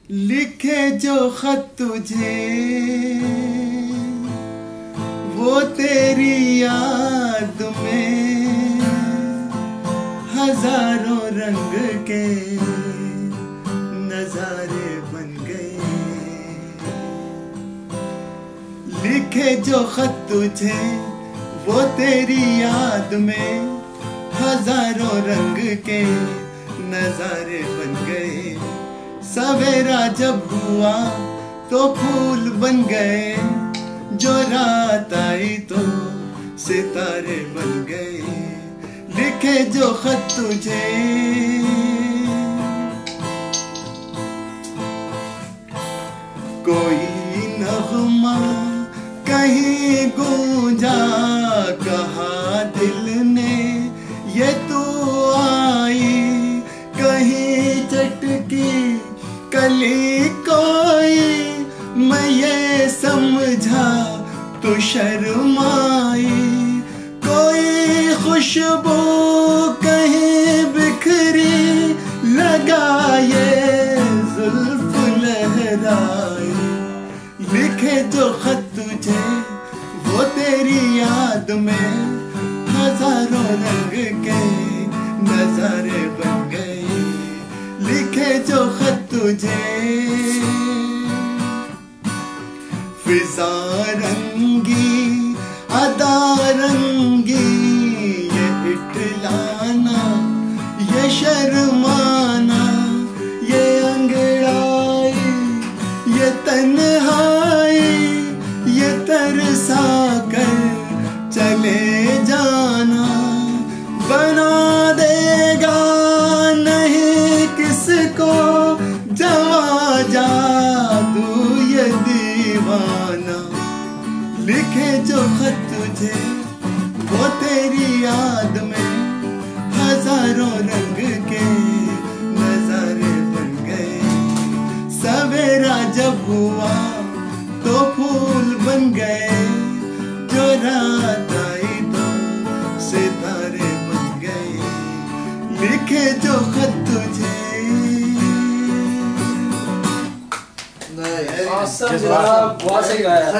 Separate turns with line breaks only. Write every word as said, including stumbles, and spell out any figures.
लिखे जो खत तुझे वो तेरी याद में हजारों रंग के नजारे बन गए। लिखे जो खत तुझे वो तेरी याद में हजारों रंग के नजारे बन गए। सवेरा जब हुआ तो फूल बन गए, जो रात आई तो सितारे बन गए। लिखे जो खत तुझे कोई नगमा कहीं गूंजा, कहा दिल ने ये तू आई, कहीं चटकी कली कोई मैं ये समझा तो शर्माई। कोई खुशबू कहीं बिखरी, लगा ये जुल्फ लहराई। लिखे जो खत तुझे वो तेरी याद में हजारों रंग के नजारे बन गए। लिखे जो खत तुझे फिजा रंगी अदा रंगी, ये इटलाना ये शर्माना, ये अंगड़ाई ये तन्हाई, ये तरसा कर चले जाना। बना देगा नहीं किसको जवा जादू ये दीवाना। लिखे जो खत तुझे वो तेरी याद में हजारों रंग के नजारे बन गए। सवेरा जब हुआ तो फूल बन गए, जो रात आई तो सितारे बन गए। लिखे जो खत तुझे
बहुत सही गाया।